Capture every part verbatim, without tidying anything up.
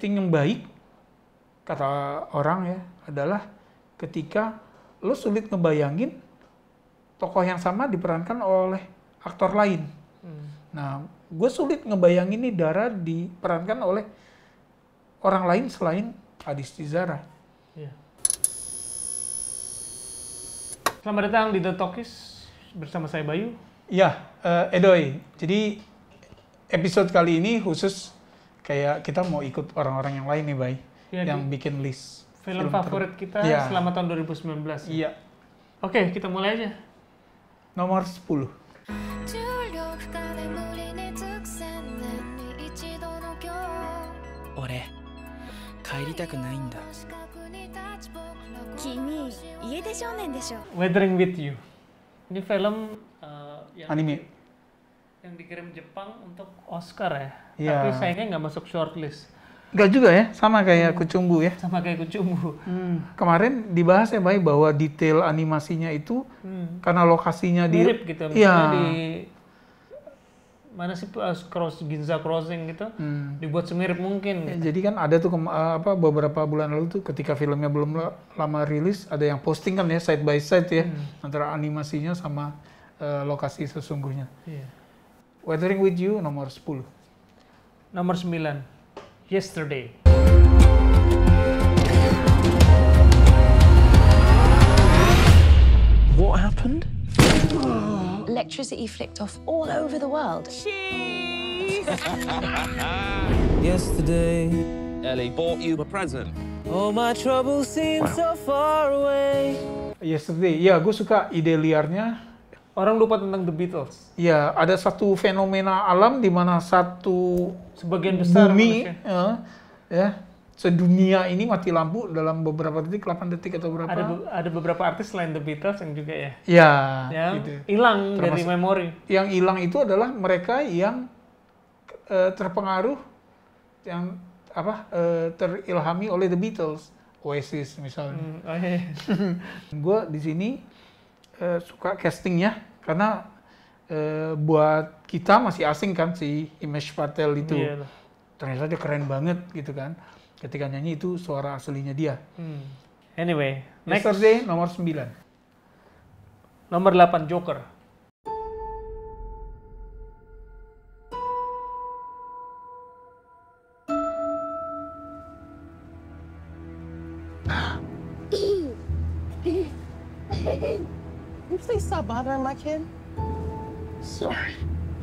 acting yang baik, kata orang ya, adalah ketika lo sulit ngebayangin tokoh yang sama diperankan oleh aktor lain. Hmm. Nah, gue sulit ngebayangin nih Dara diperankan oleh orang lain selain Adisti Zara. Yeah. Selamat datang di The Talkies bersama saya Bayu. Ya, uh, Edoy. Jadi episode kali ini khusus kayak kita mau ikut orang-orang yang lain nih, Bay, ya, yang di bikin list film, film favorit kita ya. Selama tahun dua ribu sembilan belas. Iya. Oke, kita mulai aja. Nomor sepuluh. Ore, kairitaku nai nda. Kimi, ie de shounen desho. Weathering with You. Ini film uh, yang anime yang dikirim Jepang untuk Oscar ya. Ya. Tapi sayangnya nggak masuk shortlist. Enggak juga ya, sama kayak hmm. Kucumbu ya. Sama kayak Kucumbu. Hmm. Kemarin dibahas ya, Bay, bahwa detail animasinya itu hmm. karena lokasinya di mirip gitu, misalnya ya. Di mana sih cross Ginza Crossing gitu, hmm. dibuat semirip mungkin. Ya, gitu. jadi kan ada tuh apa beberapa bulan lalu tuh ketika filmnya belum lama rilis, ada yang posting kan ya side by side ya hmm. antara animasinya sama uh, lokasi sesungguhnya. Yeah. Weathering with You nomor sepuluh. Nomor sembilan, Yesterday. What happened? Electricity flicked off all over the world. Yesterday, Ellie bought you a present. All my troubles seem wow. so far away. Yesterday, ya gue suka ide liarnya. Orang lupa tentang The Beatles. Ya, ada satu fenomena alam di mana satu sebagian besar bumi ya, ya sedunia ini mati lampu dalam beberapa detik, delapan detik atau berapa. Ada, be- ada beberapa artis selain The Beatles yang juga ya. Ya, yang gitu. hilang dari memori. Yang hilang itu adalah mereka yang uh, terpengaruh, yang apa uh, terilhami oleh The Beatles, Oasis misalnya. Hmm, oh iya. Gue di sini uh, suka castingnya karena uh, buat kita masih asing kan si Himesh Patel itu. Iya. Ternyata dia keren banget gitu kan. Ketika nyanyi itu suara aslinya dia. Hmm. Anyway, next. Yesterday nomor sembilan. Nomor delapan, Joker. You please stop bothering my kid? Sorry.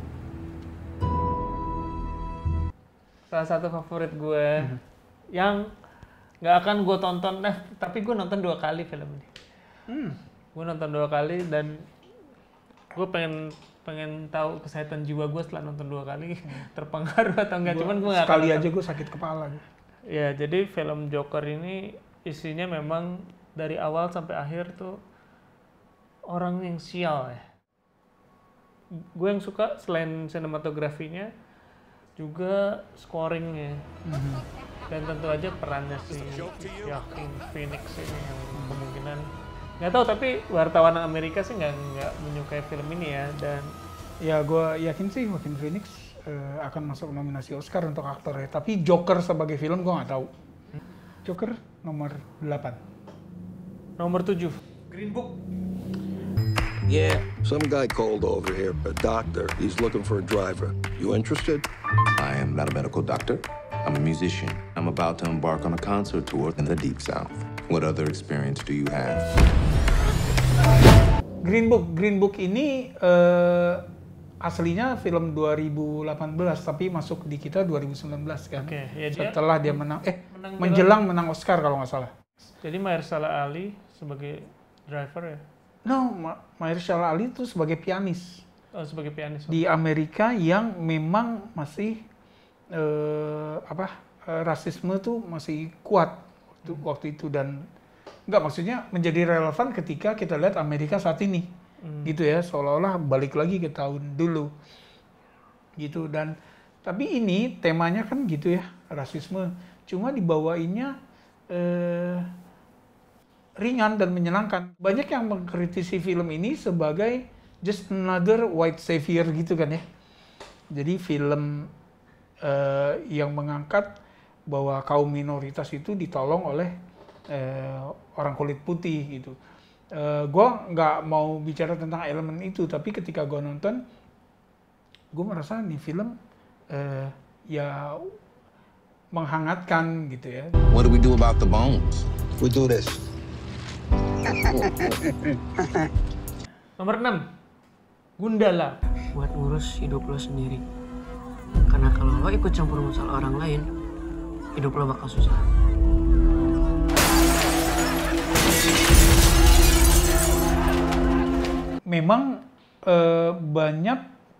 Salah satu favorit gue mm-hmm. yang nggak akan gue tonton, nah, tapi gue nonton dua kali film ini. Mm. Gue nonton dua kali dan gue pengen pengen tahu kesehatan jiwa gue setelah nonton dua kali mm. terpengaruh atau enggak. Gua, Cuman gue nggak sekali aja gue sakit kepala. Ya, jadi film Joker ini isinya memang dari awal sampai akhir tuh orang yang sial ya. Gue yang suka selain sinematografinya juga scoringnya. Mm-hmm. Dan tentu aja perannya si Joaquin Phoenix ini yang kemungkinan nggak tahu, tapi wartawan Amerika sih nggak nggak menyukai film ini ya. Dan ya gue yakin sih Joaquin Phoenix uh, akan masuk nominasi Oscar untuk aktor ya. Tapi Joker sebagai film gue nggak tahu. Joker nomor delapan. Nomor tujuh, Green Book. Yeah, some guy called over here, a doctor. He's looking for a driver. You interested? I am not a medical doctor. I'm a musician. I'm about to embark on a concert tour in the Deep South. What other experience do you have? Green Book. Green Book ini uh, aslinya film dua ribu delapan belas, tapi masuk di kita dua ribu sembilan belas kan. Okay, ya setelah dia, dia menang, eh menang menjelang film. Menang Oscar kalau nggak salah. Jadi Mahershala Ali sebagai driver ya? No, Mahershala Ali itu sebagai pianis. Oh, sebagai pianis. Di Amerika yang memang masih uh, apa uh, rasisme tuh masih kuat waktu, hmm. waktu itu, dan nggak, maksudnya menjadi relevan ketika kita lihat Amerika saat ini, hmm. gitu ya, seolah-olah balik lagi ke tahun dulu, gitu. Dan tapi ini temanya kan gitu ya, rasisme, cuma dibawainnya uh, ringan dan menyenangkan. Banyak yang mengkritisi film ini sebagai just another white savior gitu kan ya. Jadi film uh, yang mengangkat bahwa kaum minoritas itu ditolong oleh eh, orang kulit putih gitu. Eh, gue nggak mau bicara tentang elemen itu, tapi ketika gue nonton, gue merasa nih film eh, ya menghangatkan gitu ya. What do we do about the bones? We do this. Nomor enam, Gundala. Buat ngurus hidup lo sendiri. Karena kalau lo ikut campur masalah orang lain, hidup lo bakal susah. Memang eh, banyak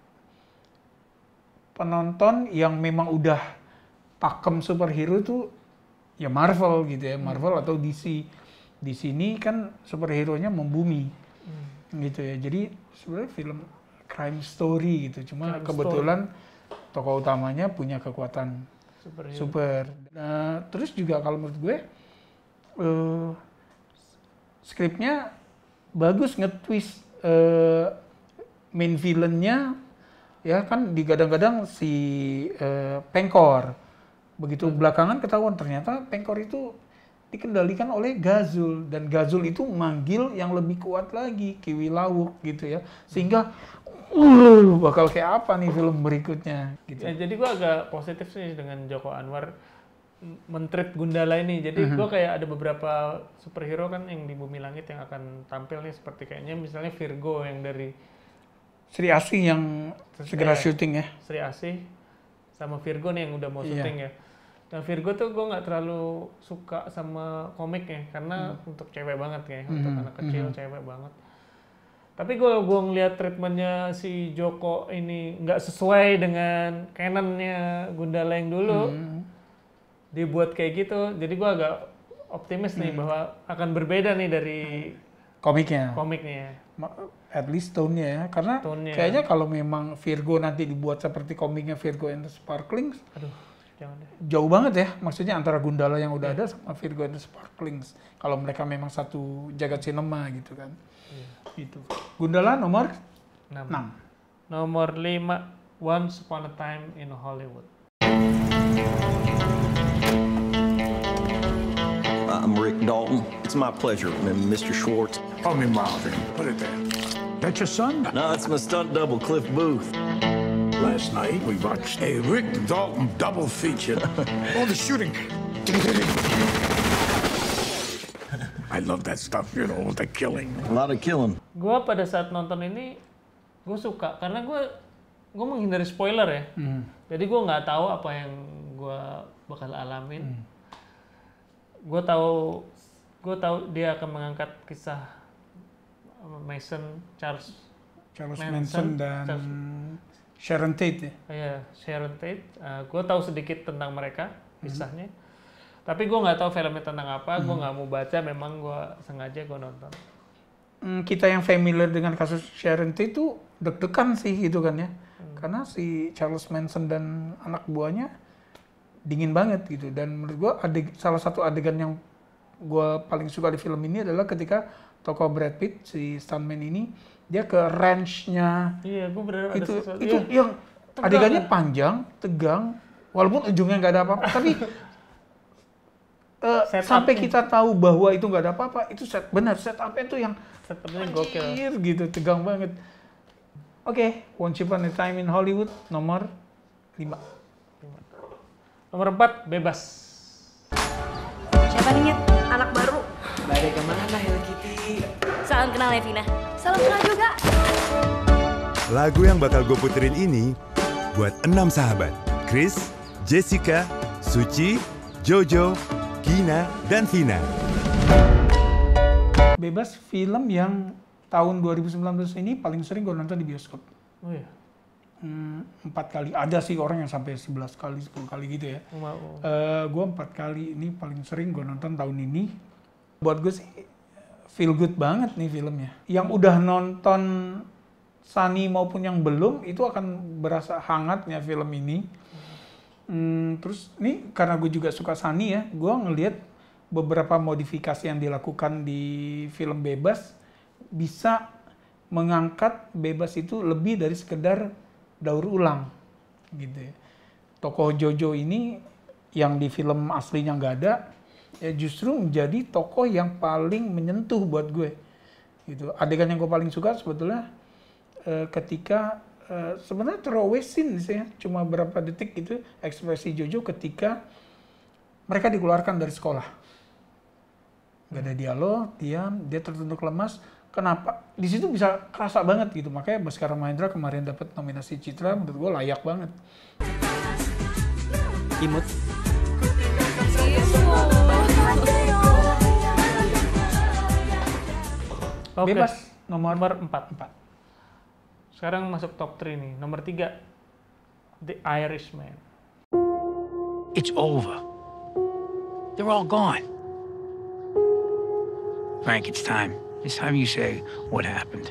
penonton yang memang udah pakem superhero tuh ya Marvel gitu ya, Marvel atau D C. Di sini kan superhero-nya membumi hmm. gitu ya. Jadi sebenarnya film crime story gitu. Cuma crime kebetulan story. Tokoh utamanya punya kekuatan superhero. Super. Nah, terus juga kalau menurut gue uh, skripnya bagus, nge-twist uh, main villain-nya ya kan digadang-gadang si uh, Pengkor. Begitu hmm. belakangan ketahuan ternyata Pengkor itu dikendalikan oleh Gazul, dan Gazul itu manggil yang lebih kuat lagi, Kiwi Lawuk gitu ya. Sehingga uh, bakal kayak apa nih film berikutnya gitu. Ya, jadi gua agak positif sih dengan Joko Anwar men-treat Gundala ini. Jadi mm-hmm. gua kayak ada beberapa superhero kan yang di Bumi Langit yang akan tampil nih, seperti kayaknya misalnya Virgo yang dari Sri Asih yang segera eh, syuting ya. Sri Asih sama Virgo nih yang udah mau syuting iya. ya. Nah Virgo tuh gue nggak terlalu suka sama komiknya karena hmm. untuk cewek banget kayak hmm. untuk anak kecil hmm. cewek banget. Tapi gue gue ngeliat treatmentnya si Joko ini nggak sesuai dengan canonnya Gundala yang dulu. Hmm. Dibuat kayak gitu, jadi gue agak optimis nih hmm. bahwa akan berbeda nih dari komiknya. Komiknya. At least tone-nya ya, karena tone-nya. Kayaknya kalau memang Virgo nanti dibuat seperti komiknya Virgo and the Sparklings, aduh. Jangan deh. Jauh banget ya, maksudnya antara Gundala yang udah yeah. ada sama Virgo and the Sparklings. Kalau mereka memang satu jagat sinema gitu kan. Yeah. Gitu. Gundala nomor enam. Nomor lima, Once Upon a Time in Hollywood. I'm Rick Dalton. It's my pleasure, Mister Schwartz. Call me Marvin. Put it there. That's your son? No, it's my stunt double, Cliff Booth. Last night, we watched a Rick Dalton double feature. All the shooting. I love that stuff, you know, the killing. A lot of killing. Gua pada saat nonton ini, gue suka karena gue gue menghindari spoiler ya. Mm. Jadi gue nggak tahu apa yang gue bakal alamin. Mm. Gue tahu, gue tahu dia akan mengangkat kisah Mason, Charles, Charles Manson, Manson dan Charles, Sharon Tate ya? Iya, Sharon Tate. Uh, gue tahu sedikit tentang mereka, kisahnya. Mm-hmm. Tapi gue nggak tahu filmnya tentang apa, mm-hmm. gue nggak mau baca, memang gue sengaja gue nonton. Mm, kita yang familiar dengan kasus Sharon Tate itu deg-degan sih gitu kan ya. Mm. Karena si Charles Manson dan anak buahnya dingin banget gitu. Dan menurut gue adeg- salah satu adegan yang gue paling suka di film ini adalah ketika tokoh Brad Pitt, si stuntman ini, dia ke ranch-nya. Iya, gue bener itu, ada sesuatu. itu iya. yang tegang, adegannya ya? Panjang, tegang, walaupun ujungnya nggak ada apa-apa. Tapi uh, sampai kita tahu bahwa itu nggak ada apa-apa, itu set benar set-up-nya itu yang setupnya gokil gitu, tegang banget. Oke, okay, Once Upon a Time in Hollywood nomor lima. Nomor empat, Bebas. Siapa nih, anak baru? Badai kemana, Hello Kitty? Salam kenal ya, Vina. Salam kenal juga. Lagu yang bakal gue puterin ini buat enam sahabat. Chris, Jessica, Suci, Jojo, Gina, dan Vina. Bebas film yang tahun dua ribu sembilan belas ini paling sering gue nonton di bioskop. Oh iya? Hmm, empat kali. Ada sih orang yang sampai sebelas kali, sepuluh kali gitu ya. Oh, oh. Uh, gue empat kali ini paling sering gue nonton tahun ini. Buat gue sih feel good banget nih filmnya. Yang udah nonton Sunny maupun yang belum, itu akan berasa hangatnya film ini. Hmm, terus nih karena gue juga suka Sunny ya, gue ngelihat beberapa modifikasi yang dilakukan di film Bebas bisa mengangkat Bebas itu lebih dari sekedar daur ulang gitu ya. Tokoh Jojo ini yang di film aslinya nggak ada, ya justru menjadi tokoh yang paling menyentuh buat gue. Gitu. Adegan yang gue paling suka sebetulnya uh, ketika uh, sebenarnya throwaway scene sih ya, cuma berapa detik itu ekspresi Jojo ketika mereka dikeluarkan dari sekolah. Gak ada dialog, diam, dia tertunduk lemas. Kenapa? Di situ bisa kerasa banget gitu. Makanya Baskara Mahendra kemarin dapat nominasi Citra, menurut gue layak banget. Imut. Okay. Bebas, nomor, nomor empat. empat. Sekarang masuk top tiga nih. Nomor tiga, The Irishman. It's over. They're all gone. Frank, it's time. It's time you say what happened.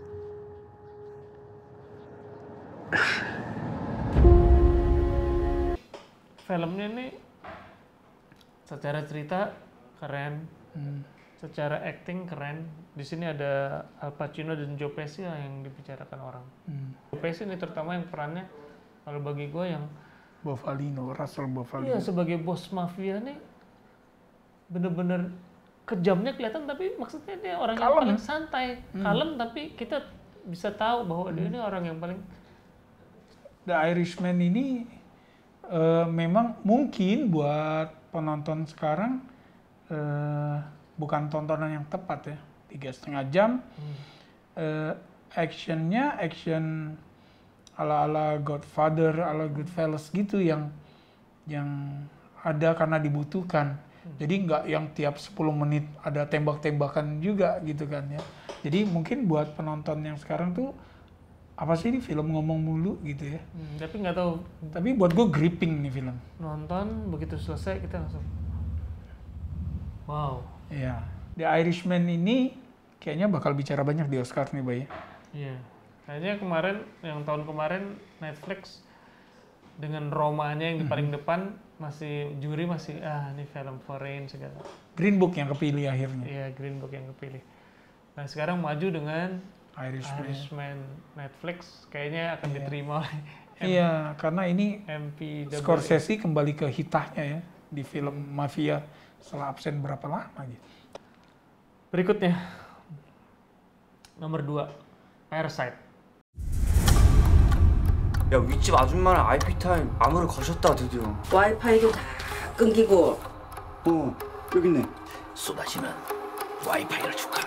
Filmnya ini secara cerita keren, hmm. secara acting keren. Di sini ada Al Pacino dan Joe Pesci lah yang dibicarakan orang. Hmm. Joe Pesci ini terutama yang perannya, kalau bagi gue yang Bufalino, Russell Bufalino. Iya, sebagai bos mafia nih bener-bener kejamnya kelihatan, tapi maksudnya dia orang kalem. Yang paling santai, hmm. kalem, tapi kita bisa tahu bahwa hmm. dia ini orang yang paling. The Irishman ini uh, memang mungkin buat penonton sekarang uh, bukan tontonan yang tepat ya, tiga setengah jam. Hmm. Uh, actionnya action ala-ala Godfather, ala Goodfellas gitu yang yang ada karena dibutuhkan. Hmm. Jadi nggak yang tiap sepuluh menit ada tembak-tembakan juga gitu kan ya. Jadi mungkin buat penonton yang sekarang tuh apa sih ini film ngomong mulu gitu ya. Hmm, tapi nggak tahu. Tapi buat gue gripping nih film. Nonton begitu selesai kita langsung wow. Iya. The Irishman ini kayaknya bakal bicara banyak di Oscar nih, Bay. Iya. Kayaknya kemarin, yang tahun kemarin Netflix dengan Roma-nya yang di paling mm-hmm. depan masih juri masih ah ini film foreign segala. Green Book yang kepilih akhirnya. Iya, Green Book yang kepilih. Nah sekarang maju dengan Irishman. Irishman Netflix kayaknya akan iya. diterima oleh M- Iya, karena ini M P W. Scorsese kembali ke hitahnya ya di film mafia setelah absen berapa lama gitu. Berikutnya nomor dua, Parasite. 야, 윗집 아줌마는 아이피 타임 암호를 거셨다 드디어. 와이파이도 다 끊기고. 어, 여기 있네. 쏟아지는 와이파이를 줄까?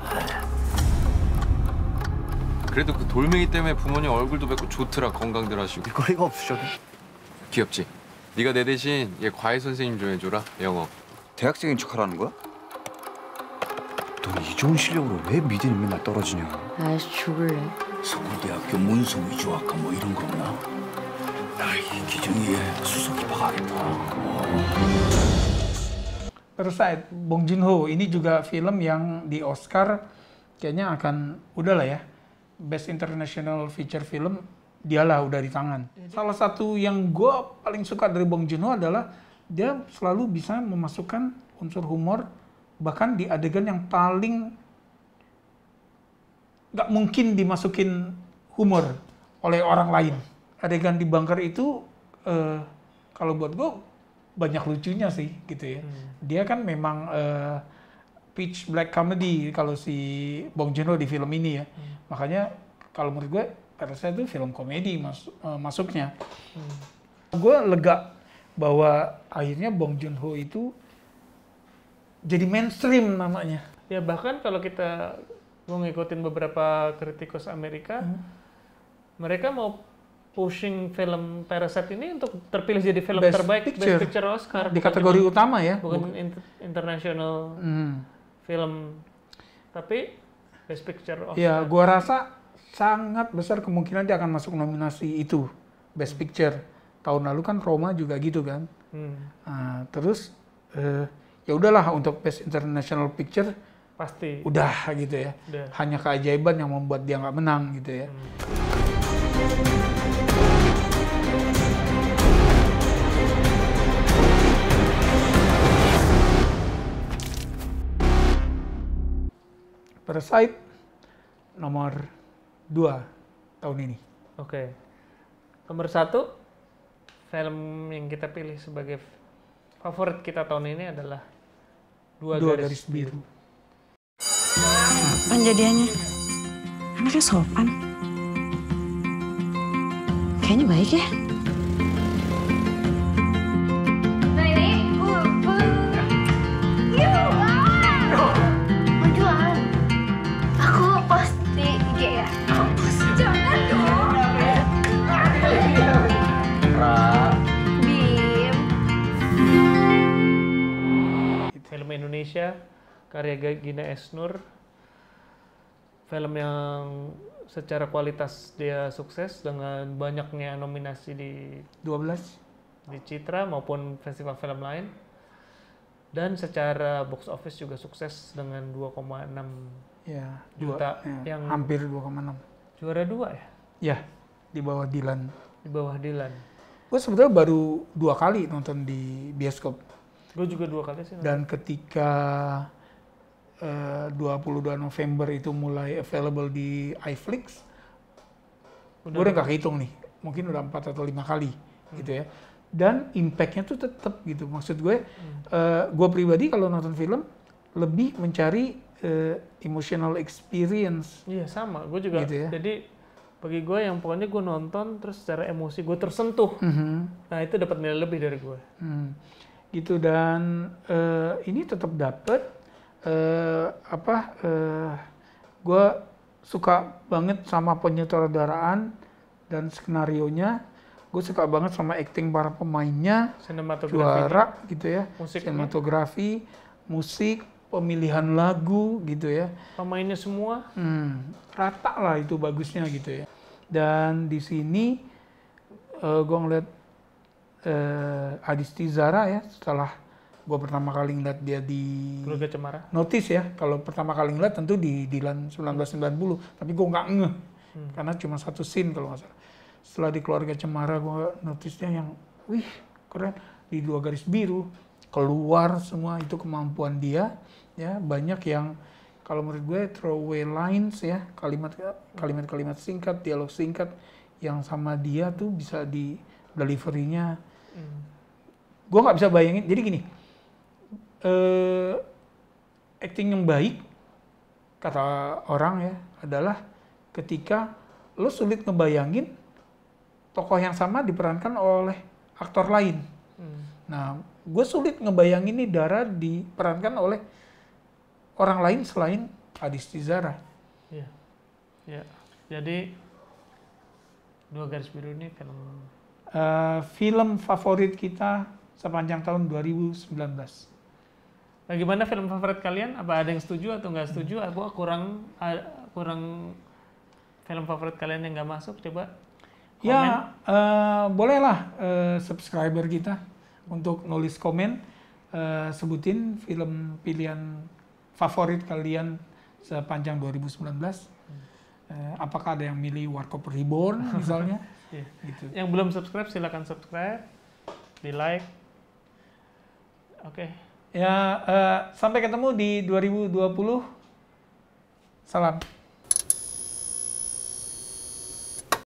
그래도 그 돌멩이 때문에 부모님 얼굴도 뵙고 좋더라. 건강들 하시고. 거리가 없으셔도. 귀엽지? 네가 내 대신 얘 과외 선생님 좀 해줘라. 영어. 대학생인 척하라는 거야? 넌 이 좋은 실력으로 왜 미대는 맨날 떨어지냐? 아이씨 죽을래. 서울대학교 문서 위조학과 뭐 이런 거 없나? 아이, 기정이에 수석이 박하겠다. Parasite, Bong Joon-ho ini juga film yang di Oscar kayaknya akan udah lah ya. Best International Feature Film dialah udah di tangan. Salah satu yang gue paling suka dari Bong Joon-ho adalah dia selalu bisa memasukkan unsur humor bahkan di adegan yang paling nggak mungkin dimasukin humor oleh orang lain. Adegan di bunker itu uh, kalau buat gue banyak lucunya sih gitu ya. Hmm. Dia kan memang uh, pitch black comedy kalau si Bong Joon-ho di film ini ya. Hmm. Makanya kalau menurut gue Parasite itu film komedi mas, uh, masuknya. Hmm. Gue lega bahwa akhirnya Bong Joon-ho itu jadi mainstream namanya. Ya bahkan kalau kita mau ngikutin beberapa kritikus Amerika, hmm. mereka mau pushing film Parasite ini untuk terpilih jadi film Best terbaik Picture. Best Picture Oscar di kategori cuma, utama ya, bukan inter- international hmm. film, tapi Best Picture Oscar. Ya, gua rasa sangat besar kemungkinan dia akan masuk nominasi itu Best hmm. Picture. Tahun lalu kan Roma juga gitu kan. Hmm. Nah, terus uh, ya udahlah untuk Best International Picture pasti udah gitu ya. Udah. Hanya keajaiban yang membuat dia nggak menang gitu ya. Hmm. Parasite nomor dua tahun ini. Oke. Nomor satu film yang kita pilih sebagai favorit kita tahun ini adalah Dua, Dua Garis, Garis Biru. Penjadiannya, anaknya sopan. Kayaknya baik ya. Nah ini, uh, uh. Yuk, Tujuan. Aku post di I G ya. Jangan dong. Bim. Film Indonesia karya Gina Esnur, film yang secara kualitas dia sukses dengan banyaknya nominasi di dua belas di Citra maupun festival film lain, dan secara box office juga sukses dengan dua koma enam ya, juta dua, ya, yang hampir dua koma enam. Juara dua ya? Ya, di bawah Dilan. Di bawah Dilan. Gue sebetulnya baru dua kali nonton di bioskop. Gue juga dua kali sih. Dan ketika uh, dua puluh dua November itu mulai available di iFlix, gue udah gak kehitung nih, mungkin udah empat atau lima kali hmm. gitu ya. Dan impact-nya tuh tetap gitu. Maksud gue, hmm. uh, gue pribadi kalau nonton film lebih mencari uh, emotional experience. Iya sama, gue juga. Gitu ya. Jadi bagi gue yang pokoknya gue nonton terus secara emosi gue tersentuh. Mm-hmm. Nah itu dapat nilai lebih dari gue. Hmm. Gitu, dan uh, ini tetap dapat uh, apa? Uh, gue suka banget sama penyutradaraan dan skenarionya. Gue suka banget sama acting para pemainnya, juara gitu ya, musik sinematografi, musik, pemilihan lagu gitu ya. Pemainnya semua hmm, rata lah itu bagusnya gitu ya. Dan di sini uh, gue ngeliat uh, Adisti Zara ya, setelah gue pertama kali ngeliat dia di Keluarga Cemara. Notice ya, kalau pertama kali ngeliat tentu di Dilan seribu sembilan ratus sembilan puluh, tapi gue nggak ngeh hmm. karena cuma satu scene kalau nggak salah. Setelah di Keluarga Cemara gue notice-nya yang wih keren, di Dua Garis Biru keluar semua itu kemampuan dia ya. Banyak yang kalau menurut gue throwaway lines ya, kalimat kalimat-kalimat singkat, dialog singkat yang sama dia tuh bisa di delivery-nya hmm. gue nggak bisa bayangin. Jadi gini, eh, acting yang baik kata orang ya adalah ketika lo sulit ngebayangin tokoh yang sama diperankan oleh aktor lain. Hmm. Nah, gue sulit ngebayangin nih Dara diperankan oleh orang lain selain Adisti Zara. Iya, ya. Jadi Dua Garis Biru ini film uh, film favorit kita sepanjang tahun dua ribu sembilan belas. Bagaimana film favorit kalian? Apa ada yang setuju atau nggak setuju? Hmm. Aku kurang kurang film favorit kalian yang nggak masuk, coba. Ya, uh, bolehlah uh, subscriber kita untuk nulis komen, uh, sebutin film pilihan favorit kalian sepanjang dua ribu sembilan belas. Uh, apakah ada yang milih Warkop Reborn misalnya? Yeah. Gitu. Yang belum subscribe silakan subscribe, di like. Oke. Okay. Ya, uh, sampai ketemu di dua ribu dua puluh. Salam.